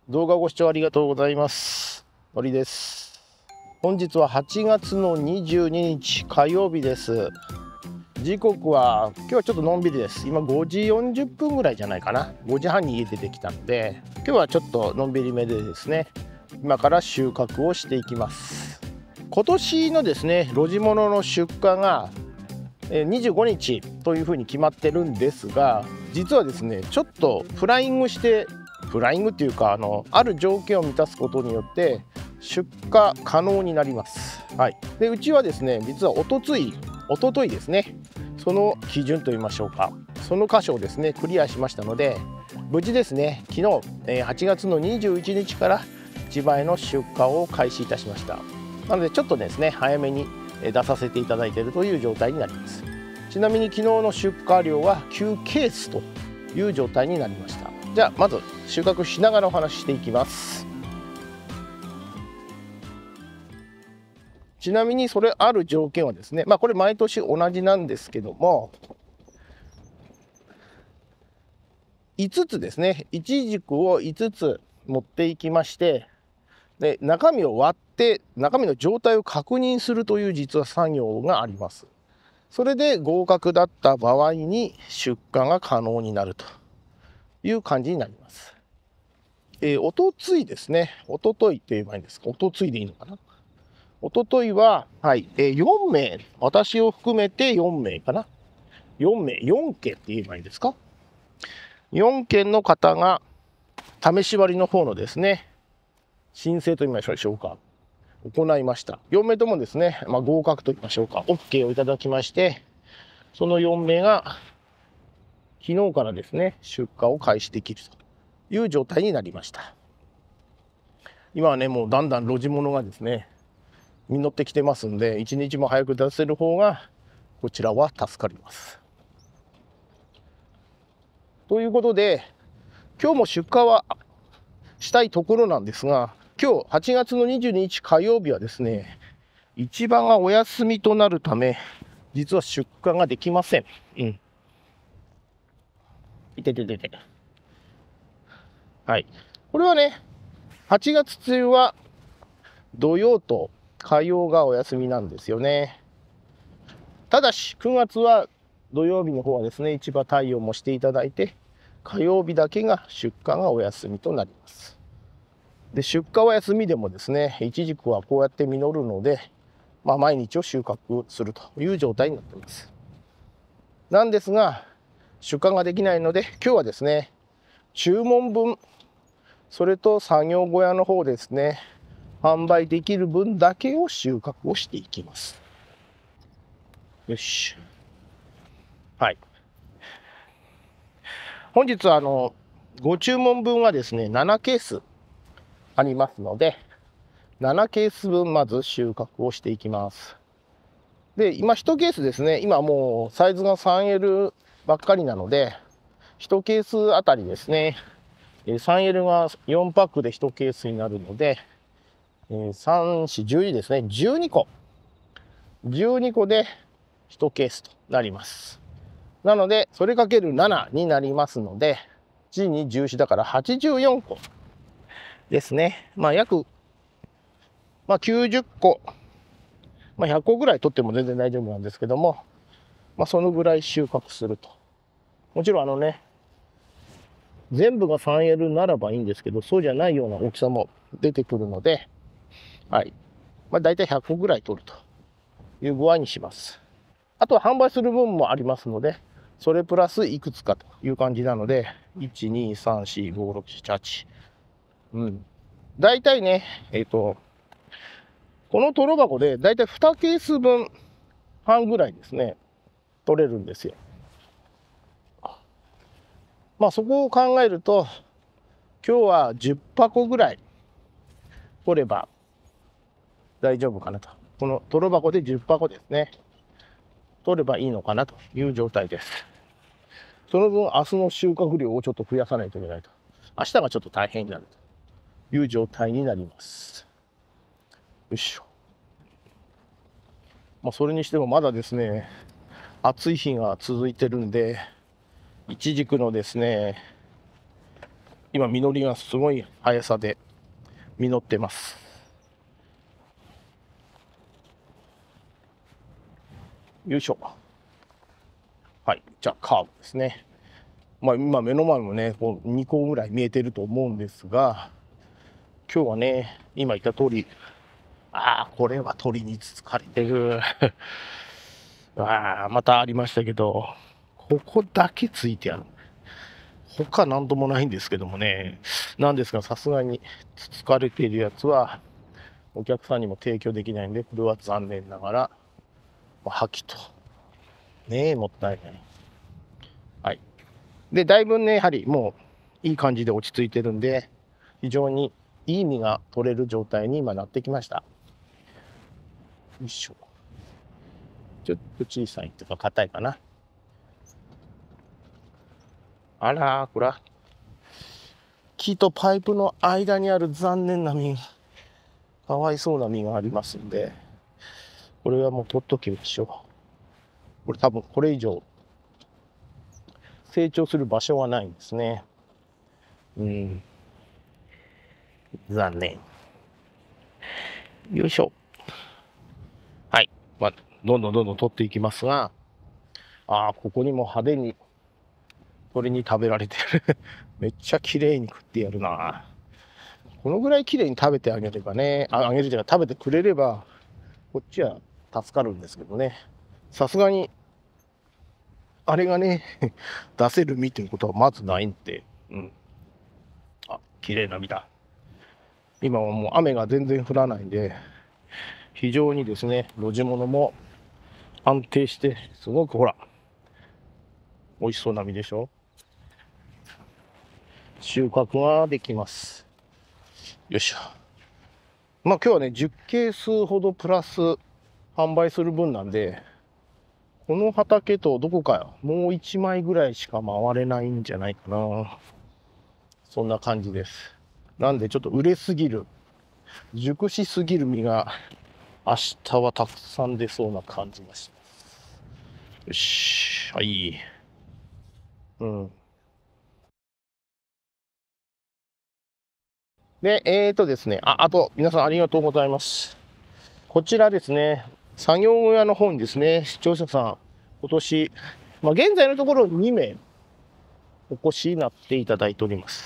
動画ご視聴ありがとうございます。のりです。本日は8月の22日火曜日です。時刻は今日はちょっとのんびりです。今5時40分ぐらいじゃないかな。5時半に家出てきたので、今日はちょっとのんびりめでですね、今から収穫をしていきます。今年のですね、露地物の出荷が25日というふうに決まってるんですが、実はですね、ちょっとフライングっていうかある条件を満たすことによって出荷可能になります。はい、でうちはですね、実はおとといですね、その基準といいましょうか、その箇所をですねクリアしましたので、無事ですね、昨日8月の21日から自前の出荷を開始いたしました。なのでちょっとですね早めに出させていただいているという状態になります。ちなみに昨日の出荷量は9ケースという状態になりました。じゃあまず収穫しながらお話ししていきます。ちなみにそれある条件はですね、これ毎年同じなんですけども、5つですね、いちじくを5つ持っていきまして、で中身を割って中身の状態を確認するという実は作業があります。それで合格だった場合に出荷が可能になるという感じになります。おとついですね、おとといって言えばいいんですか、おとついでいいのかな。おとといは、はい、4名、私を含めて4名かな。4名、4件って言えばいいんですか。4件の方が、試し割りの方のですね、申請と言いましょうか、行いました。4名ともですね、合格と言いましょうか、OK をいただきまして、その4名が、昨日からですね、出荷を開始できるという状態になりました。今はね、もうだんだん露地物がですね、実ってきてますんで、一日も早く出せる方がこちらは助かります。ということで、今日も出荷はしたいところなんですが、今日8月の22日火曜日はですね、市場がお休みとなるため、実は出荷ができません。いてててて。はい。これはね、8月中は土曜と火曜がお休みなんですよね。ただし9月は土曜日の方はですね、市場対応もしていただいて、火曜日だけが出荷がお休みとなります。で出荷は休みでもですね、イチジクはこうやって実るので、毎日を収穫するという状態になっています。なんですが出荷ができないので、今日はですね、注文分、それと作業小屋の方ですね、販売できる分だけを収穫をしていきます。よし。はい。本日はご注文分はですね、7ケースありますので、7ケース分まず収穫をしていきます。で、今1ケースですね、今もうサイズが 3L ばっかりなので、1ケースあたりですね、3L が4パックで1ケースになるので、3、4、12ですね、12個。12個で1ケースとなります。なので、それかける7になりますので、1に14だから84個ですね。約、90個、100個ぐらい取っても全然大丈夫なんですけども、そのぐらい収穫すると。もちろん全部が 3L ならばいいんですけど、そうじゃないような大きさも出てくるので、はい。大体100個ぐらい取るという具合にします。あとは販売する分もありますので、それプラスいくつかという感じなので、1、2、3、4、5、6、7、8。大体ね、このトロ箱で大体2ケース分半ぐらいですね、取れるんですよ。そこを考えると、今日は10箱ぐらい取れば大丈夫かなと。このトロ箱で10箱ですね、取ればいいのかなという状態です。その分、明日の収穫量をちょっと増やさないといけないと。明日がちょっと大変になるという状態になります。よいしょ。それにしてもまだですね、暑い日が続いてるんで、イチジクのですね、 今実りがすごい速さで実ってます。よいしょ。はい、じゃあカーブですね。今目の前もね、こう2個ぐらい見えてると思うんですが、今日はね、今言った通り、これは鳥につつかれてる。またありましたけど、ここだけついてある。他なんともないんですけどもね、なんですが、さすがにつつかれているやつは、お客さんにも提供できないんで、これは残念ながら、破棄と。ねえ、もったいない。はい。で、だいぶね、やはりもういい感じで落ち着いてるんで、非常にいい実が取れる状態に今なってきました。よいしょ。ちょっと小さいというか硬いかな。あらー、これは木とパイプの間にある残念な実が、かわいそうな実がありますんで、これはもう取っときましょう。これ多分これ以上成長する場所はないんですね。残念。よいしょ。はい。どんどん取っていきますが、ここにも派手に鳥に食べられてる。めっちゃ綺麗に食ってやるな。このぐらい綺麗に食べてあげればね、あげるじゃ食べてくれれば、こっちは助かるんですけどね。さすがに、あれがね、出せる実ということはまずないんで、綺麗な実だ。今はもう雨が全然降らないんで、非常にですね、露地物も安定して、すごくほら、美味しそうな実でしょ。収穫ができます。よいしょ。今日はね、10ケースほどプラス販売する分なんで、この畑とどこかもう1枚ぐらいしか回れないんじゃないかな。そんな感じです。なんでちょっと売れすぎる、熟しすぎる実が明日はたくさん出そうな感じがします。よし、はい。で、ですね、あと、皆さんありがとうございます。こちらですね、作業小屋の方にですね、視聴者さん、今年、現在のところ2名お越しになっていただいております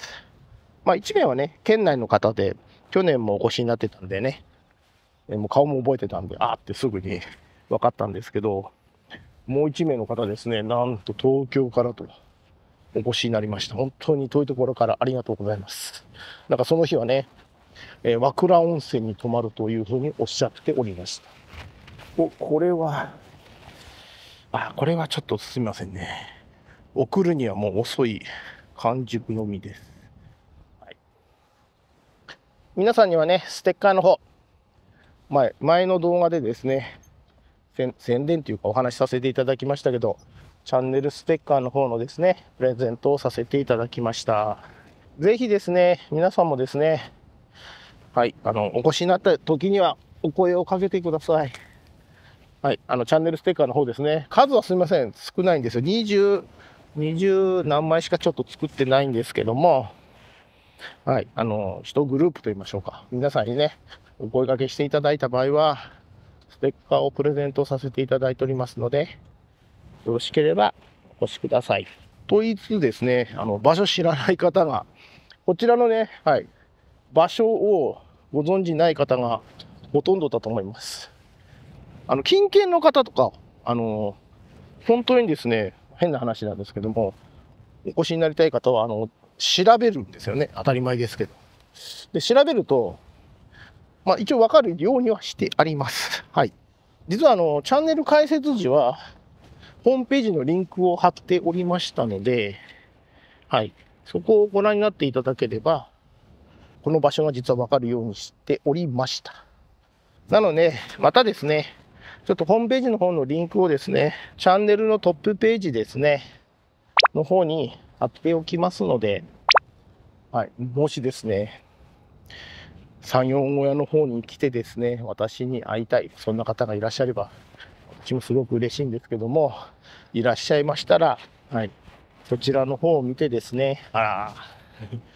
。1名はね、県内の方で、去年もお越しになってたんでね、もう顔も覚えてたんで、ってすぐに分かったんですけど、もう1名の方ですね、なんと東京からとお越しになりました。本当に遠いところからありがとうございます。なんかその日はね、和倉温泉に泊まるというふうにおっしゃっておりました。これは、これはちょっとすみませんね。送るにはもう遅い完熟のみです。はい、皆さんにはね、ステッカーの方、前の動画でですね、宣伝というかお話しさせていただきましたけど、チャンネルステッカーの方のですね、プレゼントをさせていただきました。ぜひですね、皆さんもですね、はい、お越しになった時にはお声をかけてください。はい、チャンネルステッカーの方ですね、数はすみません、少ないんですよ。20何枚しかちょっと作ってないんですけども、はい、1グループといいましょうか、皆さんにね、お声掛けしていただいた場合は、ステッカーをプレゼントさせていただいておりますので、よろしければお越しください。と言いつつですね、場所知らない方が、こちらのね、場所をご存じない方がほとんどだと思います。近県の方とか、本当にですね、変な話なんですけども、お越しになりたい方は、調べるんですよね。当たり前ですけど。で、調べると、一応わかるようにはしてあります。はい。実は、チャンネル開設時は、ホームページのリンクを貼っておりましたので、はい。そこをご覧になっていただければ、この場所が実はわかるようにしておりました。なので、またですね、ちょっとホームページの方のリンクをですね、チャンネルのトップページですね、の方に貼っておきますので、もしですね、作業小屋の方に来てですね、私に会いたい、そんな方がいらっしゃれば、私もすごく嬉しいんですけども、いらっしゃいましたら、そちらの方を見てですね、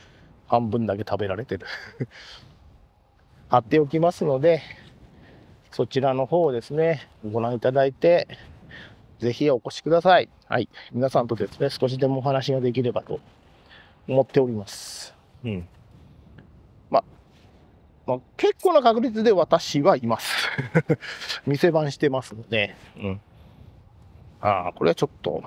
半分だけ食べられてる貼っておきますので、そちらの方をですね、ご覧いただいて、ぜひお越しください。はい。皆さんとですね、少しでもお話ができればと思っております。うん。結構な確率で私はいます店番してますので、うん。これはちょっと。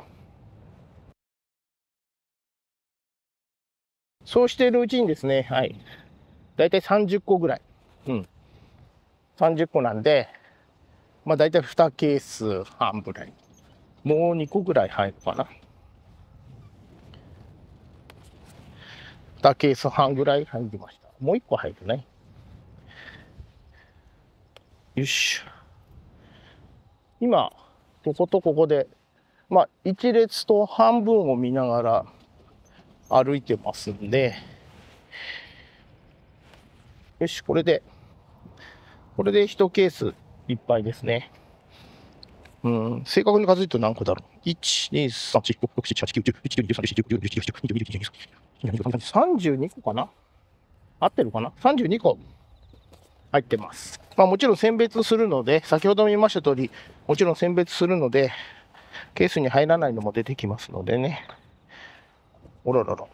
そうしているうちにですね、はい。だいたい30個ぐらい。うん。30個なんで、だいたい2ケース半ぐらい。もう2個ぐらい入るかな。2ケース半ぐらい入りました。もう1個入るね。よし。今、こことここで、一列と半分を見ながら歩いてますんで、よし、これで1ケースいっぱいですね。正確に数えると何個だろう。1、2、3、4、5、6、7、8、9、10、11、12、13、14、15、16、17、18、19、20、32個かな、合ってるかな？ 32 個入ってます。もちろん選別するので、先ほども言いました通り、もちろん選別するので、ケースに入らないのも出てきますのでね。おららら。こ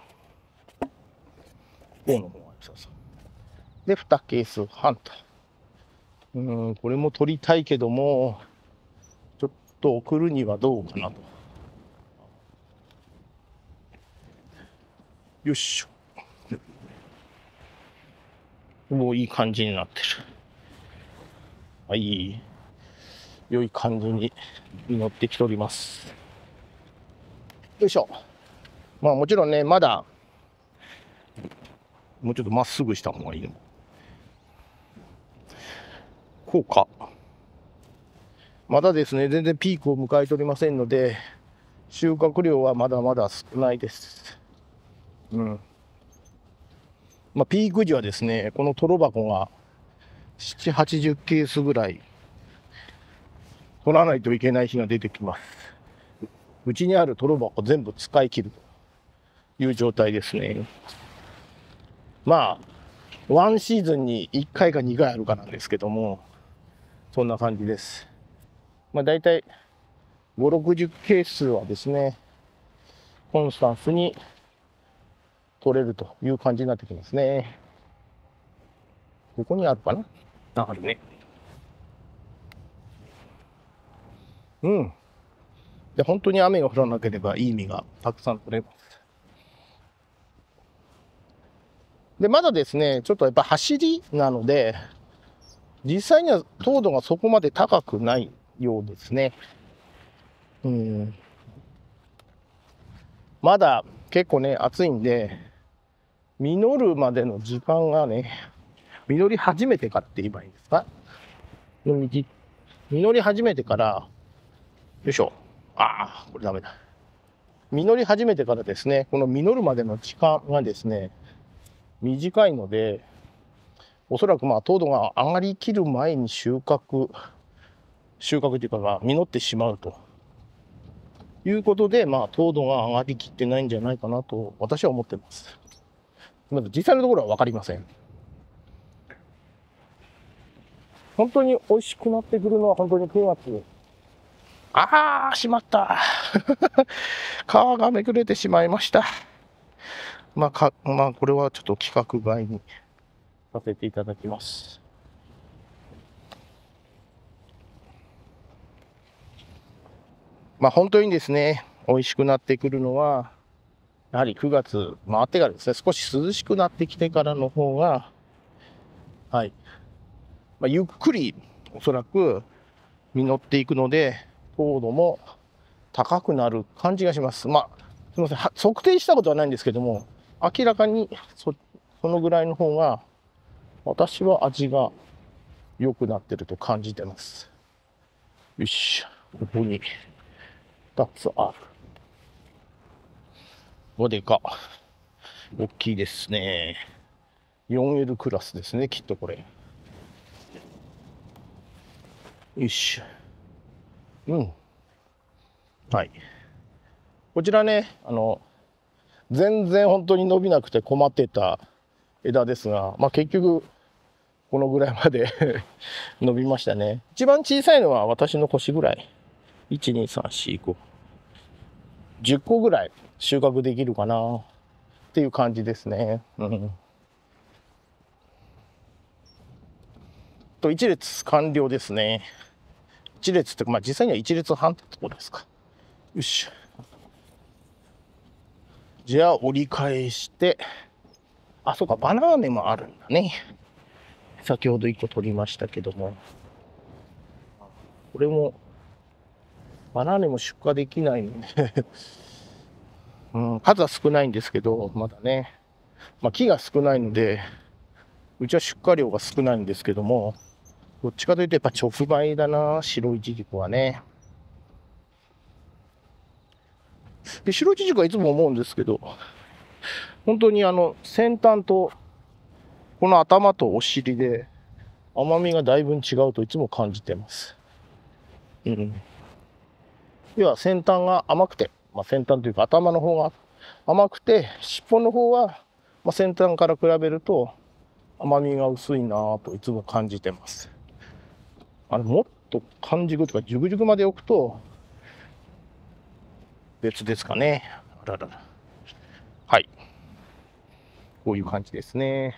うの方がそうそう。で、2ケース半と。これも取りたいけども、ちょっと送るにはどうかなと。よっしょ。もういい感じになってる。はい。良い感じに乗ってきております。よいしょ。もちろんね、まだ、もうちょっとまっすぐした方がいいの。こうか。まだですね、全然ピークを迎えておりませんので、収穫量はまだまだ少ないです。ピーク時はですね、このトロ箱が7、80ケースぐらい取らないといけない日が出てきます。うちにあるトロ箱全部使い切るという状態ですね。ワンシーズンに1回か2回あるかなんですけども、そんな感じです。だいたい5、60ケースはですね、コンスタンスに取れるという感じになってきますね。ここにあるかな？あるね。で、本当に雨が降らなければいい実がたくさん取れます。で、まだですね、ちょっとやっぱ走りなので、実際には糖度がそこまで高くないようですね。まだ結構ね、暑いんで、実るまでの時間がね、実り始めてからって言えばいいんですか？実り始めてから、よいしょ。これダメだ。実り始めてからですね、この実るまでの時間がですね、短いので、おそらく糖度が上がりきる前に収穫というか実ってしまうということで、糖度が上がりきってないんじゃないかなと私は思ってます。まず実際のところは分かりません。本当に美味しくなってくるのは本当に9月。しまった。皮がめくれてしまいました。これはちょっと規格外にさせていただきます。本当にですね、美味しくなってくるのは、やはり9月回ってからですね、少し涼しくなってきてからの方が、はい。ゆっくりおそらく実っていくので、糖度も高くなる感じがします。すみません、測定したことはないんですけども、明らかにそのぐらいの方が、私は味が良くなってると感じてます。よし、ここに2つある。これか。大きいですね。4L クラスですね、きっとこれ。よし。はい。こちらね、全然本当に伸びなくて困ってた枝ですが、まあ、結局このぐらいまで伸びましたね。一番小さいのは私の腰ぐらい。1、2、3、4、5。10個ぐらい収穫できるかなっていう感じですね。1列完了ですね。1列って、まあ実際には1列半ってとこですか。よし。じゃあ折り返して、あ、そうか、バナーネもあるんだね。先ほど1個取りましたけども。これも、バナーネも出荷できないので数は少ないんですけど、まだね。まあ木が少ないので、うちは出荷量が少ないんですけども、どっちかというとやっぱ直売だな、白いちじくはね。で、白いちじくはいつも思うんですけど、本当に先端と、この頭とお尻で甘みがだいぶ違うといつも感じてます。要は先端が甘くて、まあ、先端というか頭の方が甘くて、尻尾の方は、まあ、先端から比べると甘みが薄いなぁといつも感じてます。もっと完熟というか、熟々まで置くと別ですかね。あららら。はい。こういう感じですね。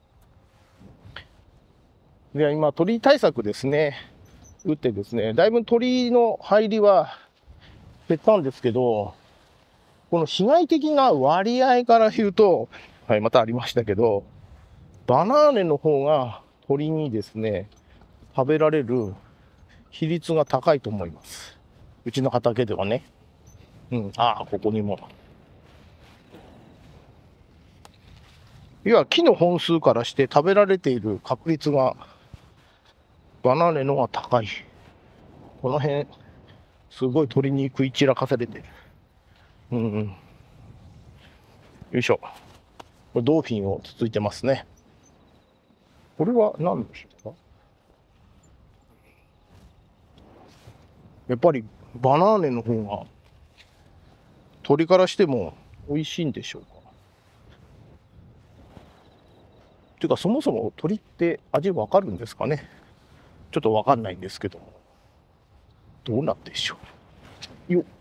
では今、鳥対策ですね。打ってですね、だいぶ鳥の入りは減ったんですけど、この被害的な割合から言うと、はい、またありましたけど、バナーネの方が鳥にですね、食べられる比率が高いと思います。うちの畑ではね。ここにも。要は木の本数からして食べられている確率がバナーネの方が高い。この辺、すごい鳥に食い散らかされてる。よいしょ。これドーフィンをつついてますね。これは何でしょうか。やっぱりバナーネの方が鳥からしても美味しいんでしょうか。っていうかそもそも鳥って味わかるんですかね。ちょっとわかんないんですけども。どうなんでしょう。よっ。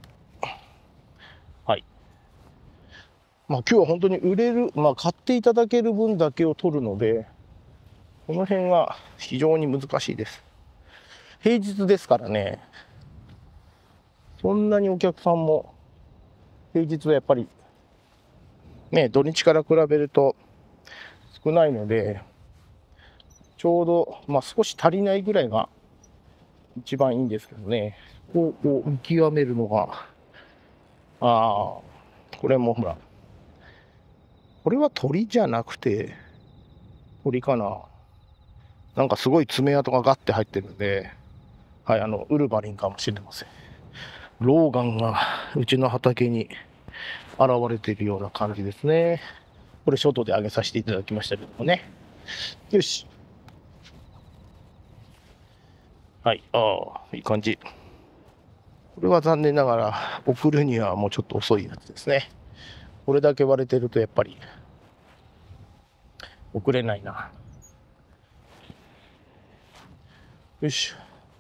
はい。まあ今日は本当に売れる、まあ買っていただける分だけを取るので、この辺は非常に難しいです。平日ですからね、そんなにお客さんも平日はやっぱりね、土日から比べると少ないので、ちょうど、まあ少し足りないぐらいが一番いいんですけどね。こう見極めるのが、これもほら、これは鳥じゃなくて、鳥かな。なんかすごい爪痕がガッて入ってるんで、はい、ウルヴァリンかもしれません。ローガンがうちの畑に現れているような感じですね。これショートで上げさせていただきましたけどもね。よし。はい、いい感じ。これは残念ながら送るにはもうちょっと遅いやつですね。これだけ割れてるとやっぱり送れないな。よし。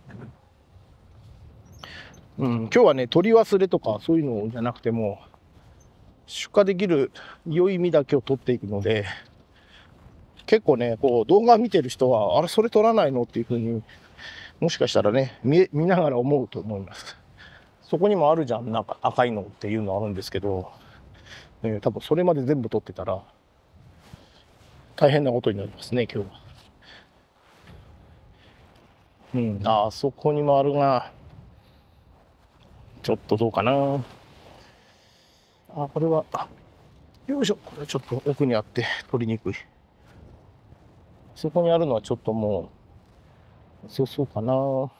今日はね、取り忘れとかそういうのじゃなくても、出荷できる良い実だけを取っていくので、結構ね、こう動画見てる人は、あれ、それ取らないのっていうふうに、もしかしたらね、見ながら思うと思います。そこにもあるじゃん、なんか赤いのっていうのあるんですけど、多分それまで全部取ってたら、大変なことになりますね、今日は。あそこにもあるが、ちょっとどうかな。これは、よいしょ、これはちょっと奥にあって取りにくい。そこにあるのはちょっともう、そうかな。よ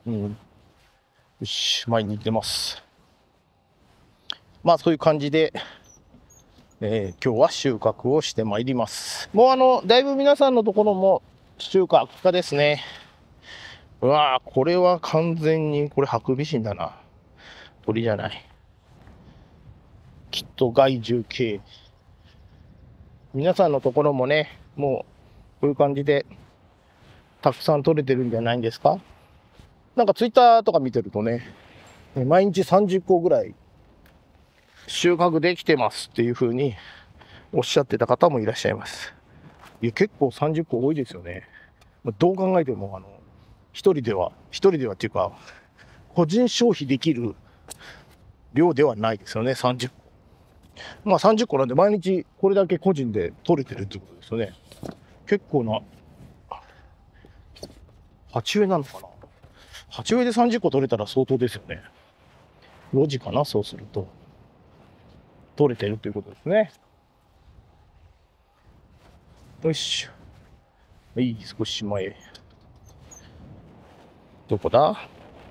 し、前に出ます。まあ、そういう感じで、今日は収穫をしてまいります。もうだいぶ皆さんのところも収穫家ですね。うわー、これは完全に、これハクビシンだな。鳥じゃない。きっと害獣系。 皆さんのところもね、もうこういう感じでたくさん取れてるんじゃないんですか。なんかツイッターとか見てるとね、毎日30個ぐらい収穫できてますっていう風におっしゃってた方もいらっしゃいます。いや、結構30個多いですよね。どう考えても、一人ではっていうか、個人消費できる量ではないですよね、30個。まあ30個なんで毎日これだけ個人で取れてるってことですよね。結構な、鉢植えなのかな。鉢植えで30個取れたら相当ですよね。路地かな、そうすると。取れてるということですね。よし。はい、少し前。どこだ？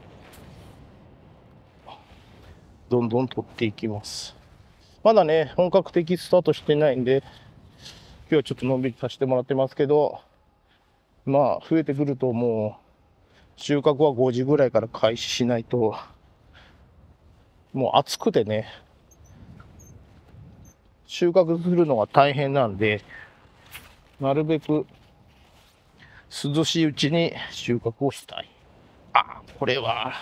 どんどん取っていきます。まだね、本格的スタートしてないんで、今日はちょっとのんびりさせてもらってますけど、まあ、増えてくるともう、収穫は5時ぐらいから開始しないと、もう暑くてね、収穫するのが大変なんで、なるべく涼しいうちに収穫をしたい。あ、これは、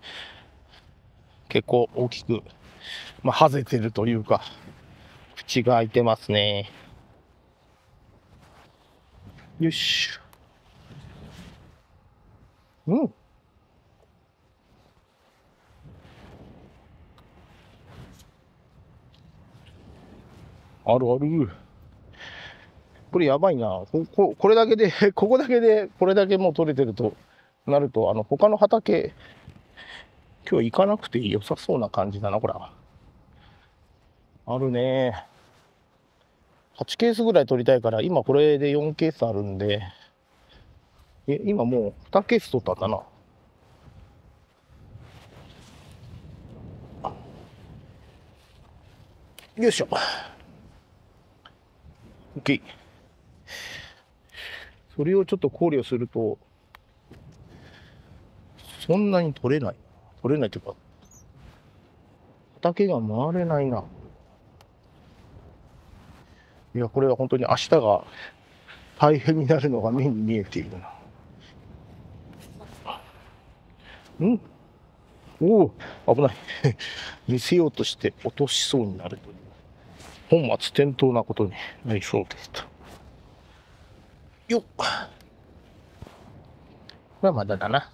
結構大きく、まあ、はぜてるというか、口が開いてますね。よし。うん。あるある。これやばいな。これだけで、ここだけで、これだけもう取れてるとなると、他の畑、今日行かなくて良さそうな感じだな、これは。あるね。8ケースぐらい取りたいから、今これで4ケースあるんで、今もう2ケース取ったんだな。よいしょ。OK。それをちょっと考慮すると、そんなに取れない。取れないというか、畑が回れないな。いや、これは本当に明日が大変になるのが目に見えているな。んおお、危ない。見せようとして落としそうになるという、本末転倒なことになりそうでした。よっ。まあ、まだだな。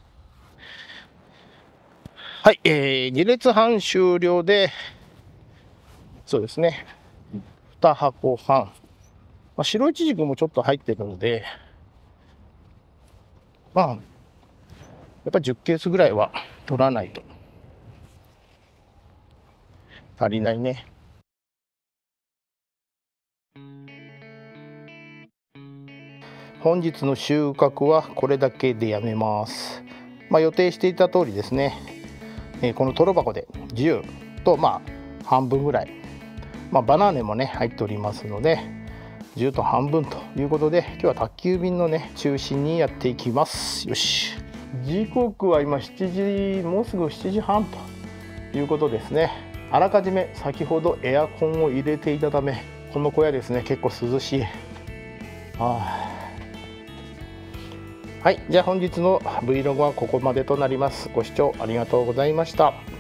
はい、2列半終了で、そうですね、2箱半。まあ、白いちじくもちょっと入ってるので、まあ、やっぱり10ケースぐらいは取らないと足りないね。本日の収穫はこれだけでやめます。まあ、予定していた通りですね、このトロ箱で10とまあ半分ぐらい、まあ、バナーネもね入っておりますので10と半分ということで、今日は宅急便のね中心にやっていきます。よし、時刻は今7時、もうすぐ7時半ということですね。あらかじめ先ほどエアコンを入れていたため、この小屋ですね結構涼しい。はい、じゃあ本日の Vlog はここまでとなります。ご視聴ありがとうございました。